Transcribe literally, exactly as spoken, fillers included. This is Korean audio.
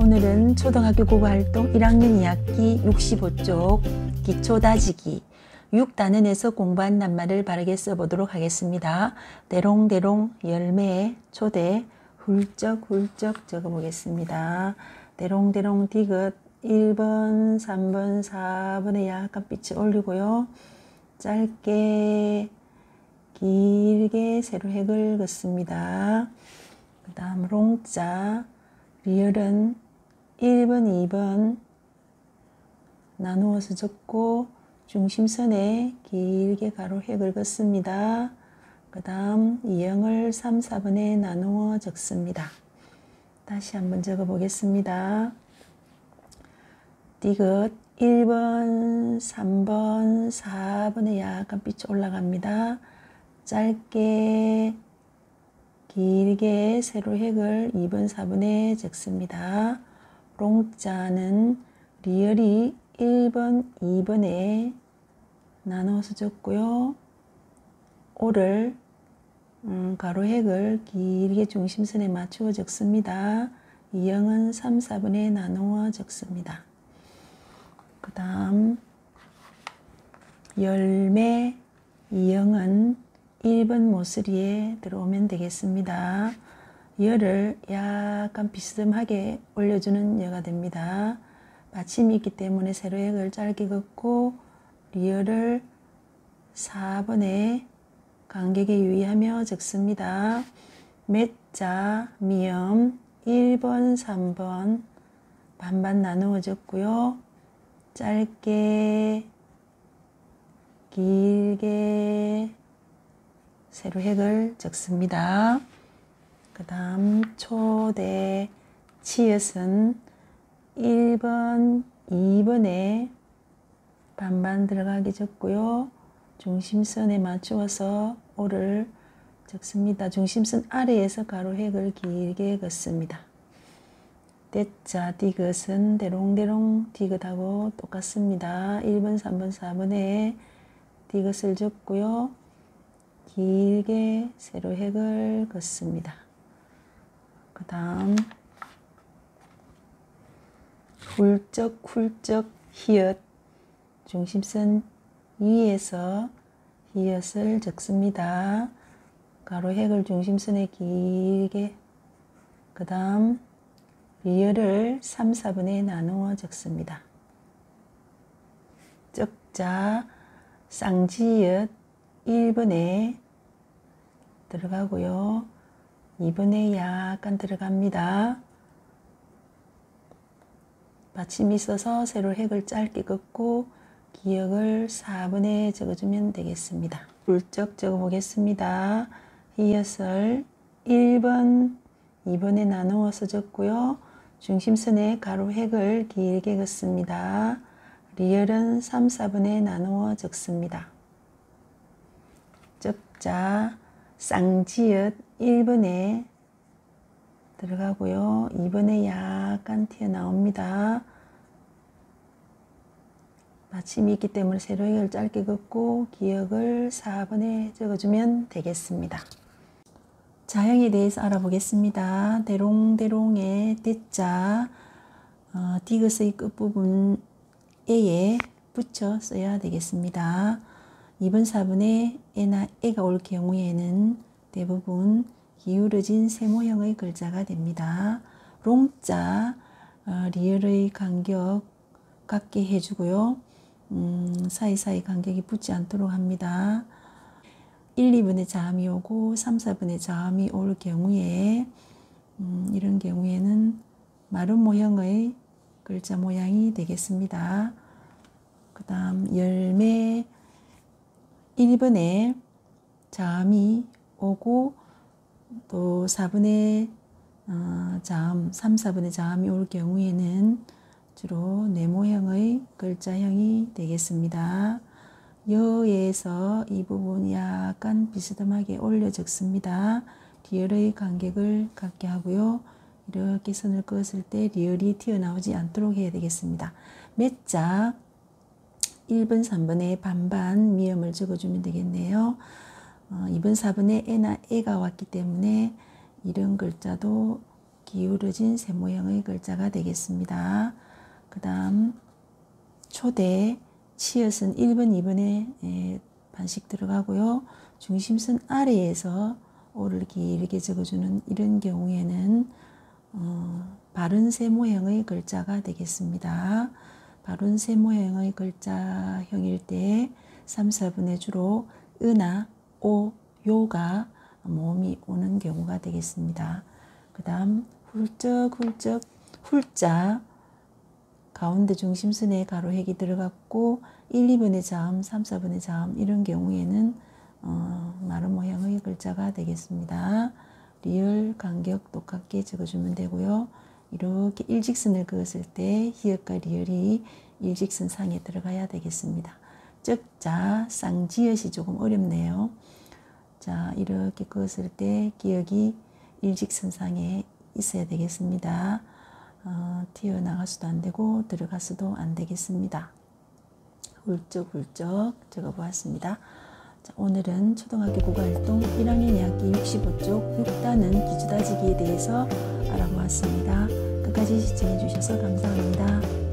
오늘은 초등학교 국어활동 일 학년 이 학기 육십오 쪽 기초 다지기 육 단원에서 공부한 낱말을 바르게 써보도록 하겠습니다. 대롱대롱 열매 초대 훌쩍훌쩍 적어보겠습니다. 대롱대롱 디귿 일 번, 삼 번, 사 번에 약간 빛을 올리고요. 짧게 길게 세로 획을 긋습니다. 그 다음 롱자 리을은 일 번, 이 번 나누어서 적고 중심선에 길게 가로 획을 긋습니다. 그 다음 이형을 삼, 사 번에 나누어 적습니다. 다시 한번 적어 보겠습니다. 디귿 일 번, 삼 번, 사 번에 약간 빛이 올라갑니다. 짧게 길게 세로 획을 이 번, 사 번에 적습니다. 롱자는 리을이 일 번, 이 번에 나눠서 적고요. 오를 음, 가로 획을 길게 중심선에 맞추어 적습니다. 이형은 삼, 사 번에 나누어 적습니다. 그 다음 열매 이형은 일 번 모서리에 들어오면 되겠습니다. 열을 약간 비스듬하게 올려주는 여가 됩니다. 받침이 있기 때문에 세로획을 짧게 긋고 리을을 사 번에 간격에 유의하며 적습니다. 맷자 미음 일 번, 삼 번 반반 나누어 적고요. 짧게 길게 세로 획을 적습니다. 그 다음 초대 치읓은 일 번, 이 번에 반반 들어가게 적고요. 중심선에 맞추어서 오를 적습니다. 중심선 아래에서 가로 획을 길게 긋습니다. 대자 디귿은 대롱대롱 디귿하고 똑같습니다. 일 번, 삼 번, 사 번에 디귿을 적고요. 길게 세로 획을 긋습니다. 그 다음 훌쩍훌쩍 히읗 중심선 위에서 히읗을 적습니다. 가로 획을 중심선에 길게 그 다음 리을을 삼, 사 번에 나누어 적습니다. 적자 쌍지읒 일 번에 들어가고요. 이 번에 약간 들어갑니다. 받침이 있어서 세로 획을 짧게 긋고 기역을 사 번에 적어주면 되겠습니다. 훌쩍 적어보겠습니다. 히읗을 일 번, 이 번에 나누어서 적고요. 중심선에 가로 획을 길게 긋습니다. 리을은 삼, 사 번에 나누어 적습니다. 적자 쌍지읒 일 번에 들어가고요. 이 번에 약간 튀어나옵니다. 받침이 있기 때문에 세로 획을 짧게 긋고 기역을 사 번에 적어주면 되겠습니다. 자형에 대해서 알아보겠습니다. 대롱대롱의 대자 어, 디귿의 끝부분에 붙여 써야 되겠습니다. 이 번, 사 번에 에나 에가 올 경우에는 대부분 기울어진 세모형의 글자가 됩니다. 롱자 어, 리을의 간격 같게 해주고요. 음, 사이사이 간격이 붙지 않도록 합니다. 일, 이 번에 자음이 오고 삼, 사 번에 자음이 올 경우에 음, 이런 경우에는 마름 모형의 글자 모양이 되겠습니다. 그 다음 열매 일 번에 자음이 오고 또 사 번에 어, 자음, 삼, 사 번에 자음이 올 경우에는 주로 네모형의 글자형이 되겠습니다. 여에서 이 부분 약간 비스듬하게 올려 적습니다. 리을의 간격을 갖게 하고요. 이렇게 선을 그었을 때 리을이 튀어나오지 않도록 해야 되겠습니다. 맷자 일 번, 삼 번에 반반 미음을 적어주면 되겠네요. 어, 이 번, 사 번에 에나 에가 왔기 때문에 이런 글자도 기울어진 세 모양의 글자가 되겠습니다. 그 다음 초대, 치읓은 일 번, 이 번에 예, 반씩 들어가고요. 중심선 아래에서 오를 길게 적어주는 이런 경우에는 어, 바른 세 모양의 글자가 되겠습니다. 바른 세 모양의 글자형일 때 삼, 사 번에 주로 으나, 오, 요가 모음이 오는 경우가 되겠습니다. 그 다음 훌쩍훌쩍 훌자 가운데 중심선에 가로획이 들어갔고 일, 이 번의 자음, 삼, 사 번의 자음 이런 경우에는 어, 마른 모양의 글자가 되겠습니다. 리을, 간격 똑같게 적어주면 되고요. 이렇게 일직선을 그었을 때 히읗과 리을이 일직선 상에 들어가야 되겠습니다. 적자, 쌍지읒이 조금 어렵네요. 자, 이렇게 그었을 때 기역이 일직선 상에 있어야 되겠습니다. 어, 튀어나가서도 안 되고 들어가서도 안 되겠습니다. 훌쩍훌쩍 적어보았습니다. 자, 오늘은 초등학교 국어활동 일 학년 이 학기 육십오 쪽 육 단은 기주다지기에 대해서 알아보았습니다. 끝까지 시청해 주셔서 감사합니다.